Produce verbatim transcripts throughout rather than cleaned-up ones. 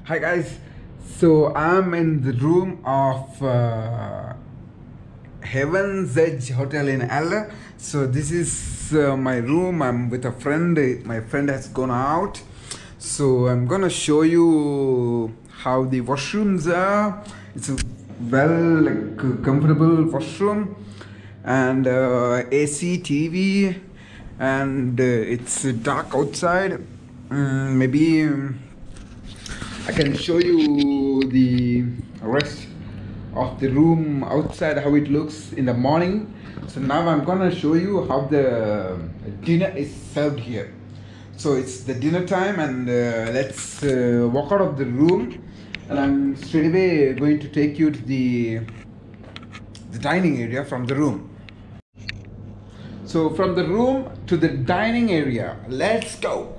Hi guys, so I'm in the room of uh, Heaven's Edge Hotel in Ella. So this is uh, my room. I'm with a friend. My friend has gone out. So I'm gonna show you how the washrooms are. It's a well like comfortable washroom and uh, A C, T V, and uh, it's dark outside. Mm, maybe um, I can show you the rest of the room outside, how it looks in the morning. So now I'm gonna show you how the dinner is served here. So it's the dinner time, and uh, let's uh, walk out of the room, and I'm straight away going to take you to the the dining area from the room. So from the room to the dining area, let's go.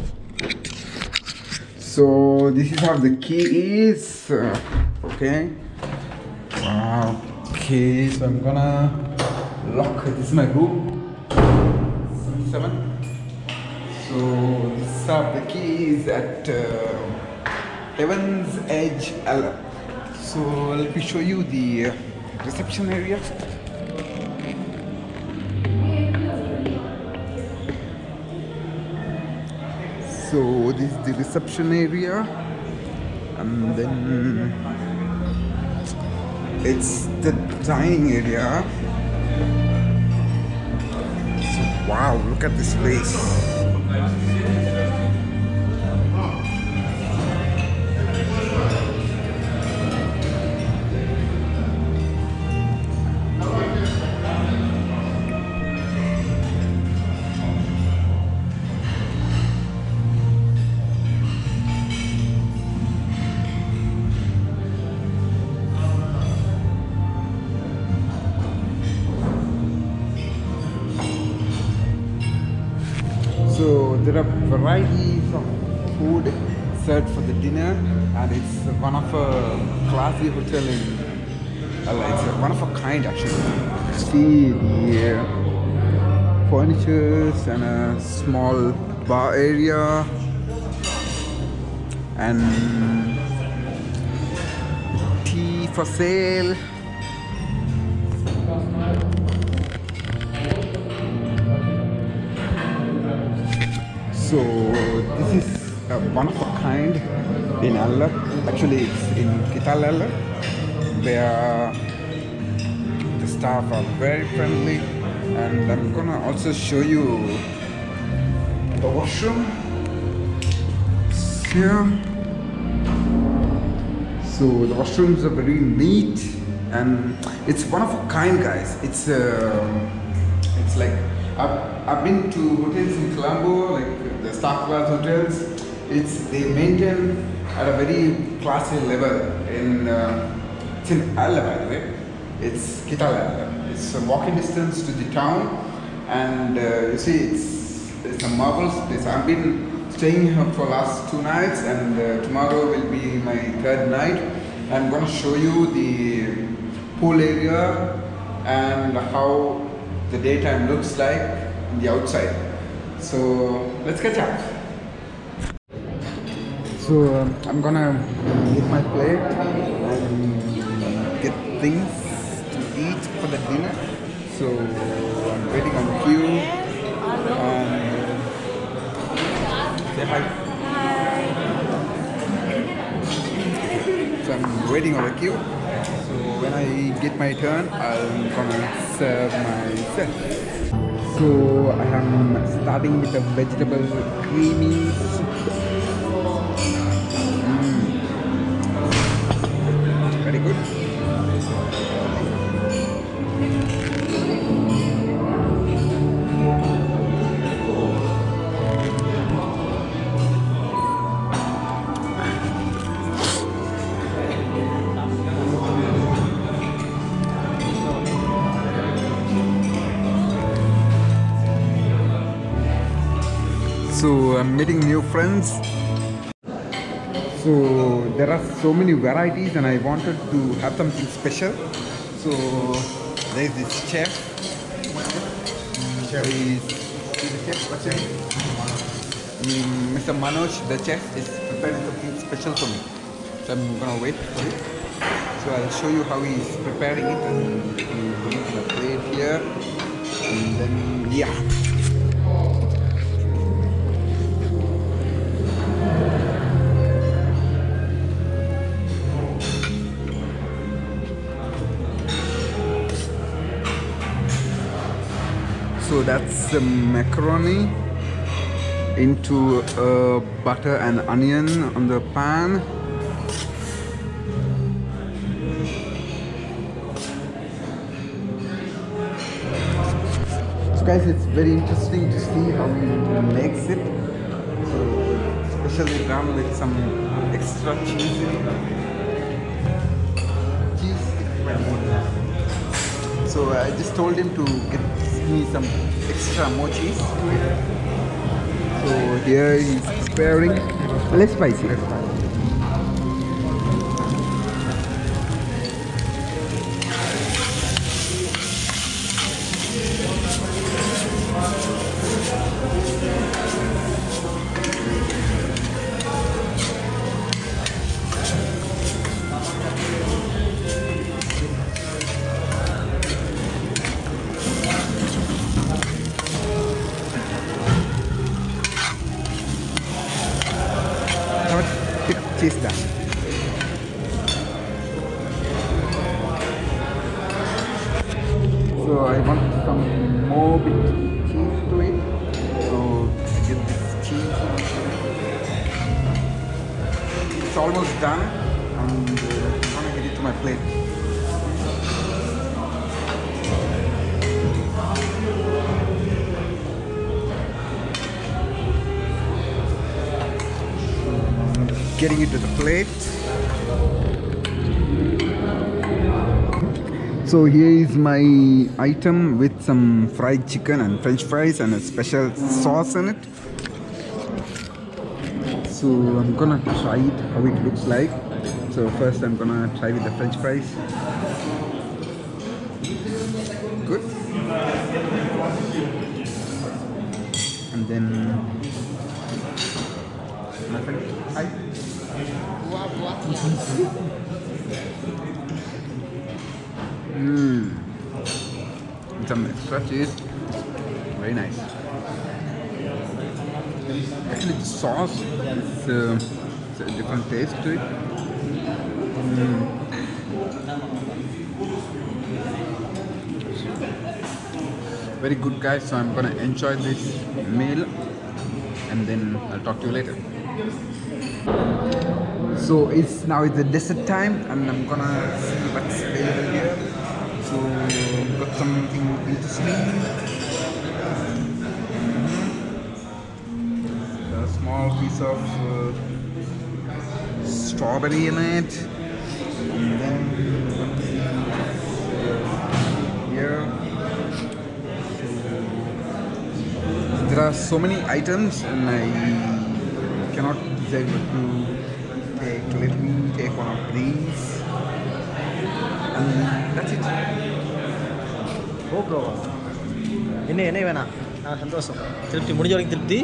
So this is how the key is. Uh, okay. Wow. Okay, so I'm gonna lock. This is my room. seven. So this is how the key is at uh, Heaven's Edge Ella. So let me show you the reception area. So this is the reception area, and then it's the dining area. So wow, look at this place. So there are varieties of food served for the dinner, and it's one of a classy hotel in Ella. It's one of a kind actually. See the uh, furnitures and a small bar area, and tea for sale. So this is uh, one of a kind in Ella. Actually, it's in Kitale, where the staff are very friendly, and I'm gonna also show you the washroom here. So the washrooms are very neat, and it's one of a kind, guys. It's uh, it's like I've, I've been to hotels in Colombo, like the star class hotels. It's they maintain at a very classy level. In uh, it's in Ella, by the way. It's Kitale. It's a walking distance to the town, and uh, you see, it's it's a marvelous place. I've been staying here for last two nights, and uh, tomorrow will be my third night. I'm going to show you the pool area and how the daytime looks like on the outside. So let's catch up. So um, I'm gonna get my plate and get things to eat for the dinner. So I'm waiting on the queue. And say hi. So I'm waiting on the queue. So when I get my turn, I'm gonna serve myself. So I am starting with a vegetable creamy soup. Mm. Very good. So I'm meeting new friends. So there are so many varieties, and I wanted to have something special. So there is this chef. Chef. Is, is the chef. What's your name? Mm, Mister Manoj, the chef, is preparing something special for me. So I'm gonna wait for it. So I'll show you how he's preparing it, and he'll put it in a plate here, and then yeah. So that's the macaroni into uh, butter and onion on the pan. So guys, it's very interesting to see how he makes it. So especially done with some extra cheese in it. Cheese. So I just told him to get me some extra more cheese. So here he's preparing less spicy. Less spicy. Cheese done. So I want some more bit cheese to it. So I get this cheese. It's almost done, and uh, I'm gonna get it to my plate. Getting it to the plate. So here is my item with some fried chicken and french fries and a special sauce in it. So I'm gonna try it, how it looks like. So first I'm gonna try with the french fries. Good. And then my french fries. Mmm, some extra cheese, very nice. Actually, the sauce is uh, a different taste to it. Mm. Very good, guys. So I'm gonna enjoy this meal, and then I'll talk to you later. So it's now it's the dessert time, and I'm gonna see what's available here. So got something interesting. Mm-hmm. A small piece of uh, strawberry in it, and then here. So there are so many items, and I cannot decide what to take. Let me take one of these, and that's it. Go bro. Ini ini mana? Ah, santosham. Tripti mudijoliki tripti.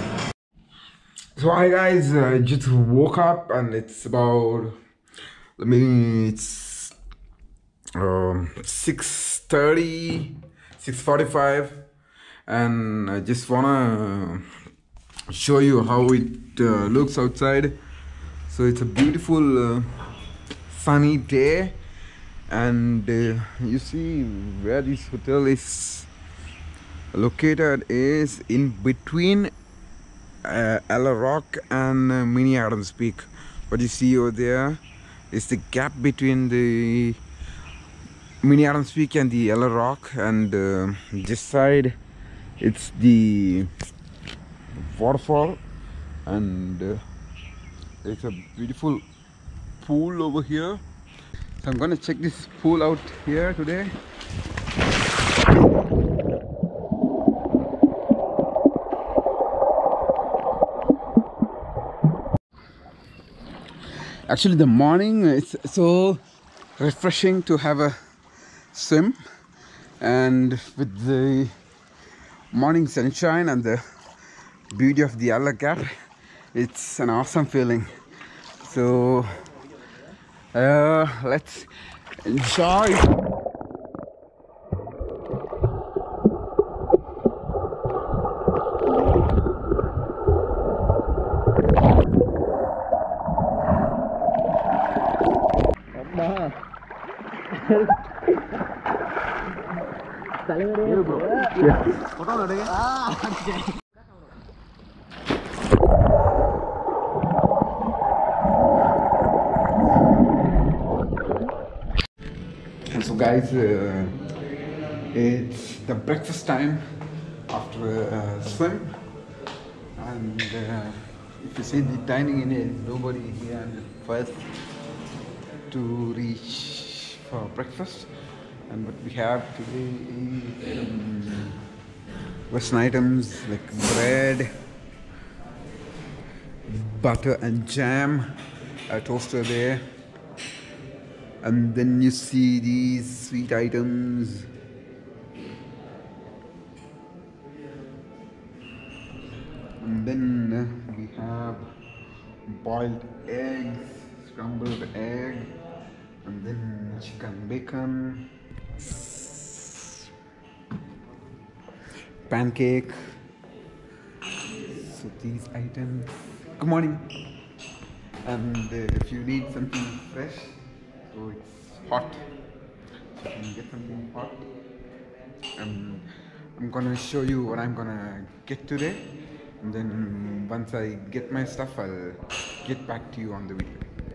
So hi guys, I just woke up and it's about, I mean, it's um, six thirty, six forty-five, and I just wanna show you how it uh, looks outside. So it's a beautiful uh, sunny day, and uh, you see where this hotel is located is in between uh, Ella Rock and uh, Mini Adams Peak. What you see over there is the gap between the Mini Adams Peak and the Ella Rock, and uh, this side it's the waterfall, and uh, it's a beautiful pool over here. So I'm gonna check this pool out here today. Actually, the morning it's so refreshing to have a swim, and with the morning sunshine and the beauty of the Ella Gap, it's an awesome feeling. So Uh, let's enjoy. So guys, uh, it's the breakfast time after a swim, and uh, if you see the dining area, there's nobody here. I'm the first to reach for breakfast, and what we have today is um, Western items like bread, butter and jam, a toaster there. And then you see these sweet items. And then uh, we have boiled eggs, scrambled egg, and then chicken bacon, pancake. So these items. Good morning. And uh, if you need something fresh, so it's hot, so you can get something hot. And I'm gonna show you what I'm gonna get today, and then once I get my stuff, I'll get back to you on the video.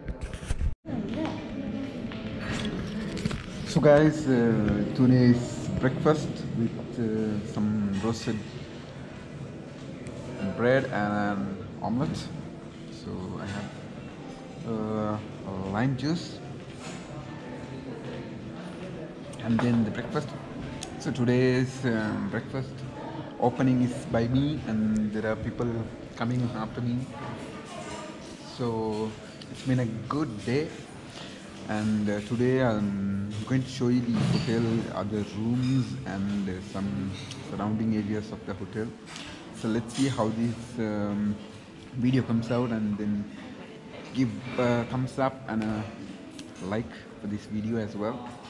So guys, uh, today's breakfast with uh, some roasted bread and an omelette. So I have uh, lime juice, and then the breakfast. So today's um, breakfast opening is by me, and there are people coming after me. So it's been a good day, and uh, today I'm going to show you the hotel, other rooms, and uh, some surrounding areas of the hotel. So let's see how this um, video comes out, and then give a thumbs up and a like for this video as well.